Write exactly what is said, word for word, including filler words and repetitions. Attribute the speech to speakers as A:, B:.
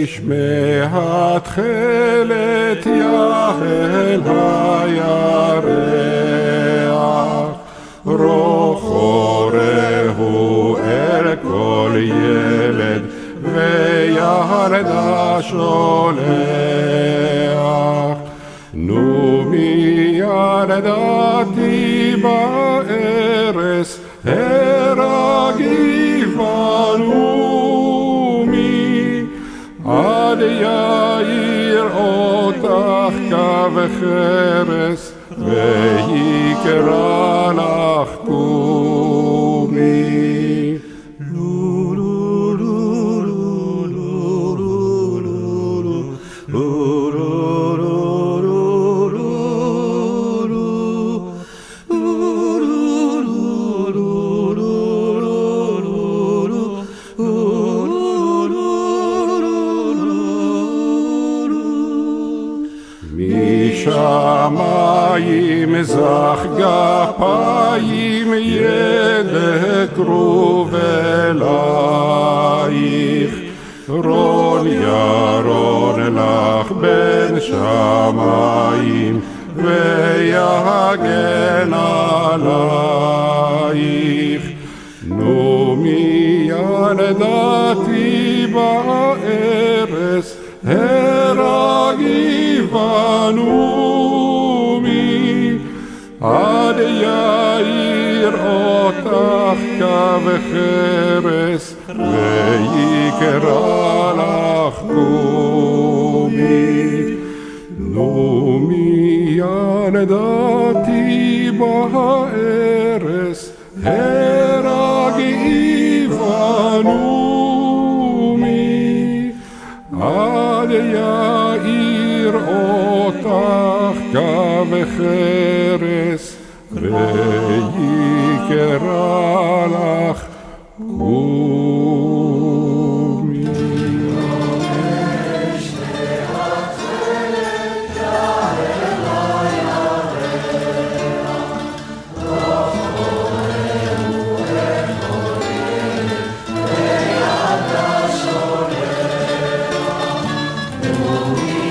A: נשמעה תכלת יעל הירח, רוחו רהו אל כל ילד וילדה שולח. נו מי ילדתי בארץ, הרגיבה נומי, עד יאיר אותך כבחרס, ויקרא לך קומי. משמיים זך גפיים ידקרו אלייך, רון ירון לך בין שמיים ויגן עלייך. נו מי ילדתי בארץ, הרגיבה נומי, עד יאיר אותך כבחרס, ויקרא לך קומי. נו מי ילדתי בארץ, הרגיבה נומי, עד יאיר אותך כבחרס, ויקרא לך קומי.
B: Oh,